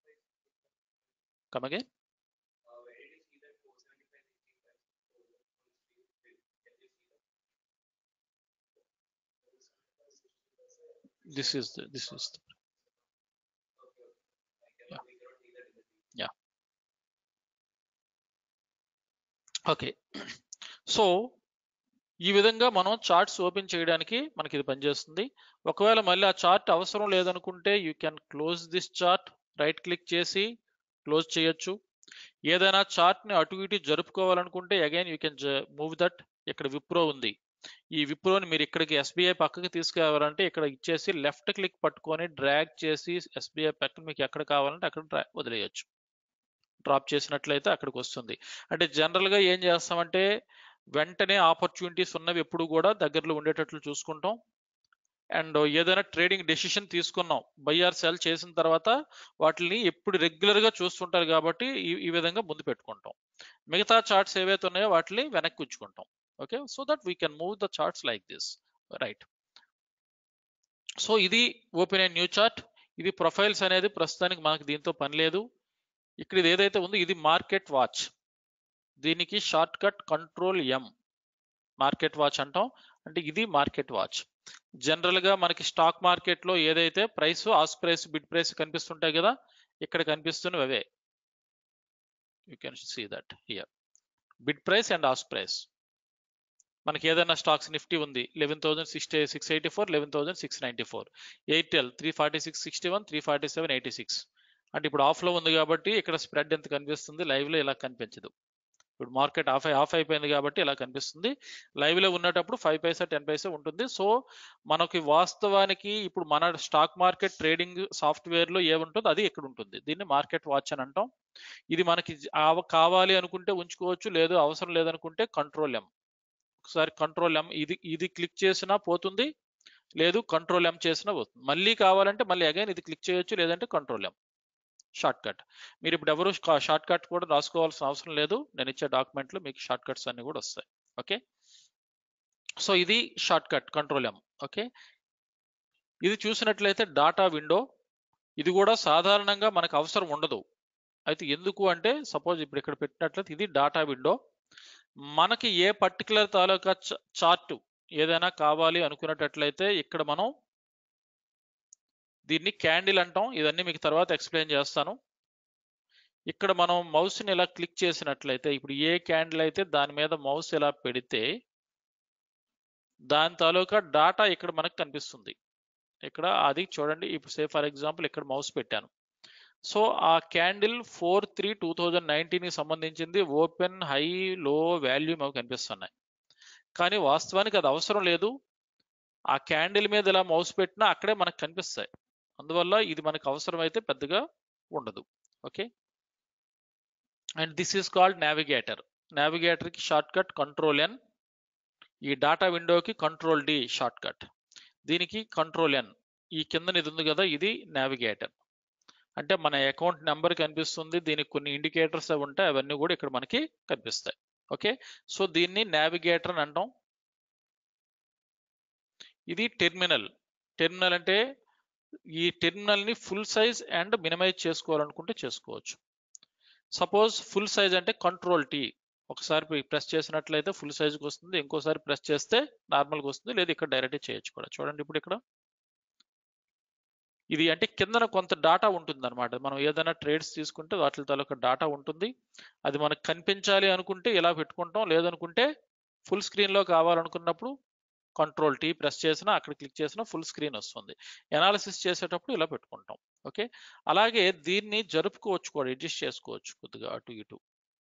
Come again. This is this is yeah. Okay, so ఈ విధంగా మనం చార్ట్స్ ఓపెన్ చేయడానికి మనకి ఇది పనిచేస్తుంది. ఒకవేళ మళ్ళీ ఆ చార్ట్ అవసరం లేదనుకుంటే you can close this chart, right click చేసి క్లోజ్ చేయొచ్చు. ఏదైనా చార్ట్ ని అటు ఇటు జరుపుకోవాలనుకుంటే again you can move that. ఇక్కడ విప్రో ఉంది, ఈ విప్రోని మీరు ఇక్కడికి ఎస్బీఐ పక్కకి తీసుకురావాలంటే ఇక్కడ ఇచ్చేసి లెఫ్ట్ క్లిక్ పట్టుకొని డ్రాగ్ చేసి ఎస్బీఐ పక్కన మీకు ఎక్కడ కావాలంటే అక్కడ డ్రా వదిలేయచ్చు. డ్రాప్ చేసినట్లయితే అక్కడికి వస్తుంది. అంటే జనరల్గా ఏం చేస్తామంటే వెంటనే ఆపర్చునిటీస్ ఉన్నవి ఎప్పుడు కూడా దగ్గరలో ఉండేటట్లు చూసుకుంటాం. అండ్ ఏదైనా ట్రేడింగ్ డెసిషన్ తీసుకున్నాం, బై ఆర్ సెల్ చేసిన తర్వాత వాటిని ఎప్పుడు రెగ్యులర్గా చూస్తుంటారు కాబట్టి ఈ ఈ విధంగా ముందు పెట్టుకుంటాం. మిగతా చార్ట్స్ ఏవైతే ఉన్నాయో వాటిని వెనక్కి ఉంచుకుంటాం. Okay, so that we can move the charts like this, right. So ఇది ఓపెన్ ఏ న్యూ చార్ట్. ఇది ప్రొఫైల్స్ అనేది ప్రస్తుతానికి మనకు దీంతో పని లేదు. ఇక్కడ ఇది ఏదైతే ఉందో ఇది మార్కెట్ వాచ్. దీనికి shortcut control M, market watch అంటాం. అంటే ఇది మార్కెట్ వాచ్. జనరల్ గా మనకి స్టాక్ మార్కెట్ లో ఏదైతే price, ask price, bid price కనిపిస్తుంటాయి కదా, ఇక్కడ కనిపిస్తున్నవి అవే. You can see that here, bid price and ask price. మనకి ఏదైనా స్టాక్స్ నిఫ్టీ ఉంది eleven thousand sixty six eighty four eleven thousand six ninety four Airtel three forty six sixty one three forty seven eighty six. అంటే ఇప్పుడు of లో ఉంది కాబట్టి ఇక్కడ spread ఎంత కనిపిస్తుంది, లైవ్ లో ఇలా కనిపించదు. ఇప్పుడు మార్కెట్ ఆఫ్ ఆఫ్ అయిపోయింది కాబట్టి ఇలా కనిపిస్తుంది. లైవ్ లో ఉన్నప్పుడు ఫైవ్ పైసా టెన్ పైసా ఉంటుంది. సో మనకి వాస్తవానికి ఇప్పుడు మన స్టాక్ మార్కెట్ ట్రేడింగ్ సాఫ్ట్వేర్ లో ఏముంటుందో అది ఇక్కడ ఉంటుంది. దీన్ని మార్కెట్ వాచ్ అని అంటాం. ఇది మనకి కావాలి అనుకుంటే ఉంచుకోవచ్చు, లేదు అవసరం లేదనుకుంటే కంట్రోల్ ఎం. ఒకసారి కంట్రోల్ ఎం ఇది ఇది క్లిక్ చేసినా పోతుంది, లేదు కంట్రోల్ ఎం చేసినా పోతుంది. మళ్ళీ కావాలంటే మళ్ళీ అగైన్ ఇది క్లిక్ చేయొచ్చు, లేదంటే కంట్రోల్ ఎం షార్ట్ కట్. మీరు ఇప్పుడు ఎవరు షార్ట్ కట్ కూడా రాసుకోవాల్సిన అవసరం లేదు. నేను ఇచ్చే డాక్యుమెంట్లో మీకు షార్ట్ కట్స్ అన్ని కూడా వస్తాయి. ఓకే, సో ఇది shortcut control M. Okay, ఇది చూసినట్లయితే డాటా విండో. ఇది కూడా సాధారణంగా మనకు అవసరం ఉండదు. అయితే ఎందుకు అంటే సపోజ్ ఇప్పుడు ఇక్కడ పెట్టినట్లయితే ఇది డాటా విండో. మనకి ఏ పర్టికులర్ తాలూకా చార్ట్ ఏదైనా కావాలి అనుకున్నట్లయితే ఇక్కడ మనం దీన్ని క్యాండిల్ అంటాం. ఇవన్నీ మీకు తర్వాత ఎక్స్ప్లెయిన్ చేస్తాను. ఇక్కడ మనం మౌస్ని ఇలా క్లిక్ చేసినట్లయితే ఇప్పుడు ఏ క్యాండిల్ అయితే దాని మీద మౌస్ ఇలా పెడితే దాని తాలూకా డాటా ఇక్కడ మనకు కనిపిస్తుంది. ఇక్కడ అది చూడండి. ఇప్పుడు సే ఫర్ ఎగ్జాంపుల్ ఇక్కడ మౌస్ పెట్టాను. సో ఆ candle four three two thousand నైన్టీన్కి సంబంధించింది ఓపెన్, హై, లో, వాల్యూ మాకు కనిపిస్తున్నాయి. కానీ వాస్తవానికి అది అవసరం లేదు. ఆ క్యాండిల్ మీద ఇలా మౌస్ పెట్టినా అక్కడే మనకు కనిపిస్తాయి. అందువల్ల ఇది మనకు అవసరం అయితే పెద్దగా ఉండదు. Okay, and this is called navigator. నావిగేటర్కి షార్ట్ కట్ కంట్రోల్ ఎన్. ఈ డాటా విండోకి కంట్రోల్ డి షార్ట్ కట్. దీనికి కంట్రోల్ ఎన్. ఈ కింద ఇది ఉంది కదా, ఇది నావిగేటర్. అంటే మన అకౌంట్ నెంబర్ కనిపిస్తుంది, దీనికి కొన్ని ఇండికేటర్స్ అవి ఉంటాయి, అవన్నీ కూడా ఇక్కడ మనకి కనిపిస్తాయి. ఓకే, సో దీన్ని నావిగేటర్ అని అంటాం. ఇది టెర్మినల్. టెర్మినల్ అంటే ఈ టెర్మినల్ ని ఫుల్ సైజ్ అండ్ మినిమైజ్ చేసుకోవాలనుకుంటే చేసుకోవచ్చు. సపోజ్ ఫుల్ సైజ్ అంటే కంట్రోల్ టీ. ఒకసారి ప్రెస్ చేసినట్లయితే ఫుల్ సైజ్కి వస్తుంది, ఇంకోసారి ప్రెస్ చేస్తే నార్మల్గా వస్తుంది, లేదా ఇక్కడ డైరెక్ట్ చేయొచ్చు కూడా. చూడండి ఇప్పుడు ఇక్కడ ఇది అంటే కిందన కొంత డాటా ఉంటుంది అనమాట. మనం ఏదైనా ట్రేడ్స్ తీసుకుంటే వాటి తాలూకా డాటా ఉంటుంది. అది మనకు కనిపించాలి అనుకుంటే ఇలా పెట్టుకుంటాం, లేదనుకుంటే ఫుల్ స్క్రీన్లో కావాలనుకున్నప్పుడు కంట్రోల్ టీ ప్రెస్ చేసినా అక్కడ క్లిక్ చేసినా ఫుల్ స్క్రీన్ వస్తుంది. ఎనాలిసిస్ చేసేటప్పుడు ఇలా పెట్టుకుంటాం. ఓకే, అలాగే దీన్ని జరుపుకోవచ్చు కూడా, అడ్జస్ట్ చేసుకోవచ్చు కొద్దిగా అటు ఇటు.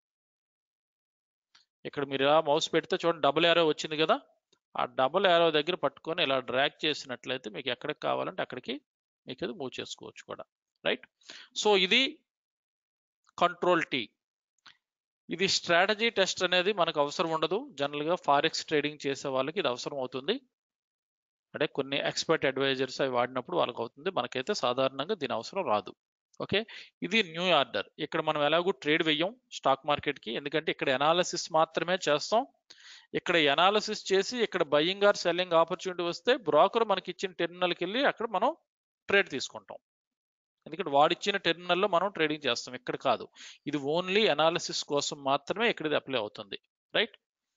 ఇక్కడ మీరు ఇలా మౌస్ పెడితే చూడండి డబుల్ యారో వచ్చింది కదా, ఆ డబుల్ యారో దగ్గర పట్టుకొని ఇలా డ్రాగ్ చేసినట్లయితే మీకు ఎక్కడికి కావాలంటే అక్కడికి మీకు అది మూవ్ చేసుకోవచ్చు కూడా, రైట్. సో ఇది కంట్రోల్ టీ. ఇది స్ట్రాటజీ టెస్ట్ అనేది మనకు అవసరం ఉండదు. జనరల్గా ఫారెక్స్ ట్రేడింగ్ చేసే వాళ్ళకి ఇది అవసరం అవుతుంది. అంటే కొన్ని ఎక్స్పర్ట్ అడ్వైజర్స్ అవి వాడినప్పుడు వాళ్ళకి అవుతుంది, మనకైతే సాధారణంగా దీని అవసరం రాదు. ఓకే, ఇది న్యూ ఆర్డర్. ఇక్కడ మనం ఎలాగూ ట్రేడ్ వెయ్యం స్టాక్ మార్కెట్కి, ఎందుకంటే ఇక్కడ ఎనాలిసిస్ మాత్రమే చేస్తాం. ఇక్కడ ఎనాలిసిస్ చేసి ఇక్కడ బయింగ్ ఆర్ సెల్లింగ్ ఆపర్చునిటీ వస్తే బ్రోకర్ మనకి ఇచ్చిన టెర్మినల్కి వెళ్ళి అక్కడ మనం ట్రేడ్ తీసుకుంటాం. ఎందుకంటే వాడిచ్చిన టెర్మినల్లో మనం ట్రేడింగ్ చేస్తాం, ఇక్కడ కాదు. ఇది ఓన్లీ ఎనాలిసిస్ కోసం మాత్రమే ఇక్కడ ఇది అప్లై అవుతుంది, రైట్.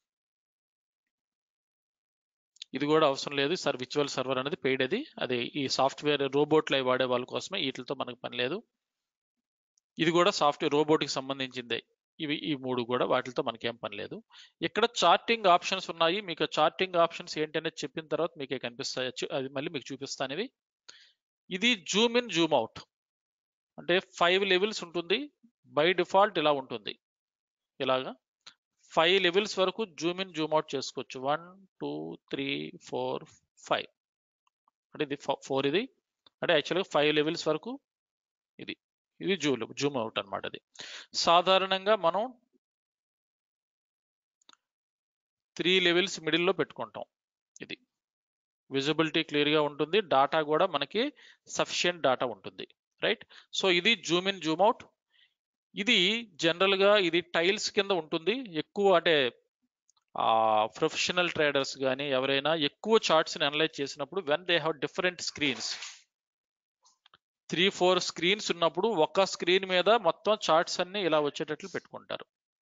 ఇది కూడా అవసరం లేదు సార్. విర్చువల్ సర్వర్ అనేది పెయిడ్. అది అది ఈ సాఫ్ట్వేర్ రోబోట్లు అవి వాడే వాళ్ళ కోసమే, వీటితో మనకు పని లేదు. ఇది కూడా సాఫ్ట్వేర్ రోబోట్కి సంబంధించిందే. ఇవి ఈ మూడు కూడా వాటితో మనకేం పని లేదు. ఇక్కడ చార్టింగ్ ఆప్షన్స్ ఉన్నాయి. మీకు చార్టింగ్ ఆప్షన్స్ ఏంటనేది చెప్పిన తర్వాత మీకే కనిపిస్తాయి, అది మళ్ళీ మీకు చూపిస్తాను. ఇవి ఇది జూమ్ ఇన్ జూమ్ అవుట్ అంటే ఫైవ్ లెవెల్స్ ఉంటుంది. బై డిఫాల్ట్ ఇలా ఉంటుంది, ఇలాగా ఫైవ్ లెవెల్స్ వరకు జూమ్ ఇన్ జూమ్ అవుట్ చేసుకోవచ్చు. One two three four five అంటే ఇది ఫోర్ ఇది అంటే యాక్చువల్గా ఫైవ్ లెవెల్స్ వరకు ఇది ఇది జూమ్ జూమ్ అవుట్ అనమాట. అది సాధారణంగా మనం త్రీ లెవెల్స్ మిడిల్లో పెట్టుకుంటాం. ఇది విజిబిలిటీ క్లియర్గా ఉంటుంది, డాటా కూడా మనకి సఫిషియెంట్ డాటా ఉంటుంది, రైట్. సో ఇది జూమ్ ఇన్ జూమ్ అవుట్. ఇది జనరల్గా ఇది టైల్స్ కింద ఉంటుంది. ఎక్కువ అంటే ప్రొఫెషనల్ ట్రేడర్స్ కానీ ఎవరైనా ఎక్కువ చార్ట్స్ని అనలైజ్ చేసినప్పుడు when they have different screens, three four screens ఉన్నప్పుడు ఒక స్క్రీన్ మీద మొత్తం చార్ట్స్ అన్ని ఇలా వచ్చేటట్లు పెట్టుకుంటారు.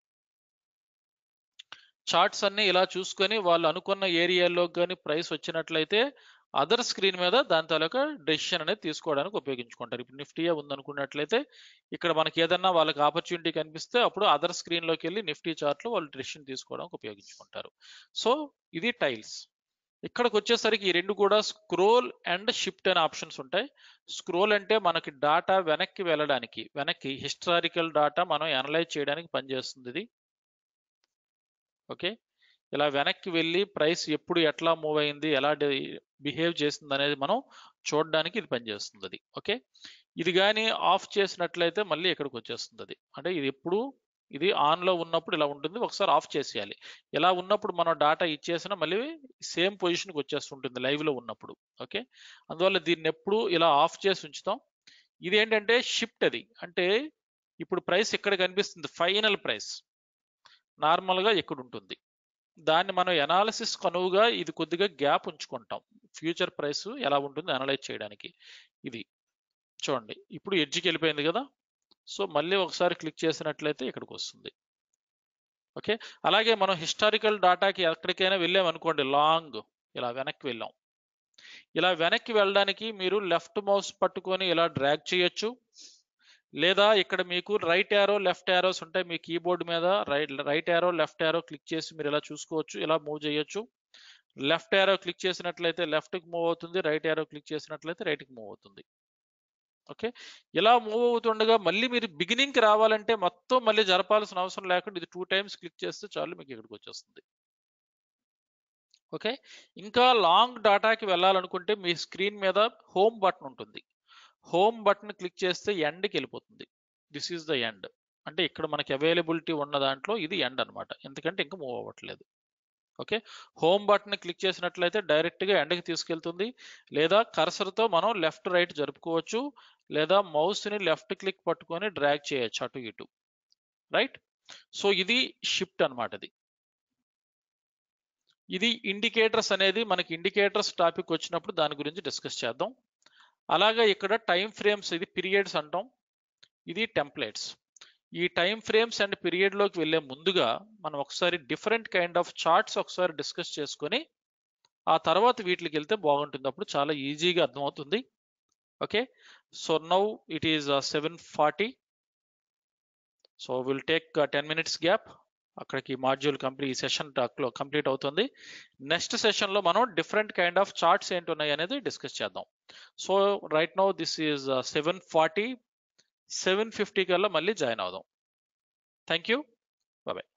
చార్ట్స్ అన్ని ఇలా చూసుకొని వాళ్ళు అనుకున్న ఏరియాలో కానీ ప్రైస్ వచ్చినట్లయితే అదర్ స్క్రీన్ మీద దాని తాలూకా డెసిషన్ అనేది తీసుకోవడానికి ఉపయోగించుకుంటారు. ఇప్పుడు నిఫ్టీయే ఉందనుకున్నట్లయితే ఇక్కడ మనకి ఏదన్నా వాళ్ళకి ఆపర్చునిటీ కనిపిస్తే అప్పుడు అదర్ స్క్రీన్లోకి వెళ్ళి నిఫ్టీ చార్ట్లో వాళ్ళు డెసిషన్ తీసుకోవడానికి ఉపయోగించుకుంటారు. సో ఇది టైల్స్. ఇక్కడికి వచ్చేసరికి ఈ రెండు కూడా స్క్రోల్ అండ్ షిఫ్ట్ అనే ఆప్షన్స్ ఉంటాయి. స్క్రోల్ అంటే మనకి డాటా వెనక్కి వెళ్ళడానికి, వెనక్కి హిస్టారికల్ డాటా మనం అనలైజ్ చేయడానికి పనిచేస్తుంది ఇది. ఓకే, ఇలా వెనక్కి వెళ్ళి ప్రైస్ ఎప్పుడు ఎట్లా మూవ్ అయింది, ఎలా బిహేవ్ చేస్తుంది అనేది మనం చూడడానికి ఇది పనిచేస్తుంది అది. ఓకే, ఇది కానీ ఆఫ్ చేసినట్లయితే మళ్ళీ ఇక్కడికి వచ్చేస్తుంది అది. అంటే ఇది ఎప్పుడు ఇది ఆన్లో ఉన్నప్పుడు ఇలా ఉంటుంది, ఒకసారి ఆఫ్ చేసేయాలి. ఇలా ఉన్నప్పుడు మనం డాటా ఇచ్చేసినా మళ్ళీ సేమ్ పొజిషన్కి వచ్చేస్తుంటుంది లైవ్లో ఉన్నప్పుడు. ఓకే, అందువల్ల దీన్ని ఎప్పుడు ఇలా ఆఫ్ చేసి ఉంచుతాం. ఇది ఏంటంటే షిఫ్ట్, అది అంటే ఇప్పుడు ప్రైస్ ఇక్కడ కనిపిస్తుంది, ఫైనల్ ప్రైస్ నార్మల్గా ఇక్కడ ఉంటుంది. దాన్ని మనం ఎనాలిసిస్ కనువుగా ఇది కొద్దిగా గ్యాప్ ఉంచుకుంటాం, ఫ్యూచర్ ప్రైస్ ఎలా ఉంటుంది అనలైజ్ చేయడానికి. ఇది చూడండి ఇప్పుడు ఎడ్జ్కి వెళ్ళిపోయింది కదా, సో మళ్ళీ ఒకసారి క్లిక్ చేసినట్లయితే ఇక్కడికి వస్తుంది. ఓకే, అలాగే మనం హిస్టారికల్ డాటాకి ఎక్కడికైనా వెళ్ళాం అనుకోండి, లాంగ్ ఇలా వెనక్కి వెళ్ళాం. ఇలా వెనక్కి వెళ్ళడానికి మీరు లెఫ్ట్ మౌస్ పట్టుకొని ఇలా డ్రాగ్ చేయొచ్చు, లేదా ఇక్కడ మీకు రైట్ యారో లెఫ్ట్ యారోస్ ఉంటాయి మీ కీబోర్డ్ మీద. Right right arrow left arrow click చేసి మీరు ఇలా చూసుకోవచ్చు, ఇలా మూవ్ చేయొచ్చు. లెఫ్ట్ యారో క్లిక్ చేసినట్లయితే లెఫ్ట్కి మూవ్ అవుతుంది, రైట్ యారో క్లిక్ చేసినట్లయితే రైట్కి మూవ్ అవుతుంది. ఓకే, ఇలా మూవ్ అవుతుండగా మళ్ళీ మీరు బిగినింగ్కి రావాలంటే మొత్తం మళ్ళీ జరపాల్సిన అవసరం లేకుండా ఇది టూ టైమ్స్ క్లిక్ చేస్తే చాలు మీకు ఇక్కడికి వచ్చేస్తుంది. ఓకే, ఇంకా లాంగ్ డాటాకి వెళ్ళాలనుకుంటే మీ స్క్రీన్ మీద హోమ్ బటన్ ఉంటుంది, హోమ్ బటన్ క్లిక్ చేస్తే ఎండ్కి వెళ్ళిపోతుంది. దిస్ ఈజ్ ద ఎండ్, అంటే ఇక్కడ మనకి అవైలబిలిటీ ఉన్న దాంట్లో ఇది ఎండ్ అనమాట, ఎందుకంటే ఇంకా మూవ్ అవ్వట్లేదు. ఓకే, హోమ్ బటన్ క్లిక్ చేసినట్లయితే డైరెక్ట్గా ఎండ్కి తీసుకెళ్తుంది, లేదా కర్సర్తో మనం లెఫ్ట్ రైట్ జరుపుకోవచ్చు, లేదా మౌస్ని లెఫ్ట్ క్లిక్ పట్టుకొని డ్రాగ్ చేయొచ్చు అటు ఇటు, రైట్. సో ఇది షిఫ్ట్ అనమాట. ఇది ఇది ఇండికేటర్స్ అనేది మనకి ఇండికేటర్స్ టాపిక్ వచ్చినప్పుడు దాని గురించి డిస్కస్ చేద్దాం. అలాగే ఇక్కడ టైం ఫ్రేమ్స్, ఇది పీరియడ్స్ అంటాం, ఇది టెంప్లెట్స్. ఈ టైం ఫ్రేమ్స్ అండ్ పీరియడ్లోకి వెళ్ళే ముందుగా మనం ఒకసారి డిఫరెంట్ కైండ్ ఆఫ్ చార్ట్స్ ఒకసారి డిస్కస్ చేసుకొని ఆ తర్వాత వీటికి వెళ్తే బాగుంటుంది, అప్పుడు చాలా ఈజీగా అర్థమవుతుంది. Okay, so now it is seven forty, so will take ten minutes gap. అక్కడికి మాడ్యూల్ కంప్లీట్, ఈ సెషన్ కంప్లీట్ అవుతుంది. నెక్స్ట్ సెషన్లో మనం డిఫరెంట్ కైండ్ ఆఫ్ చార్ట్స్ ఏంటి ఉన్నాయి అనేది డిస్కస్ చేద్దాం. So right now this is seven forty, seven fifty కల్లా మళ్ళీ జాయిన్ అవుదాం. Thank you, bye.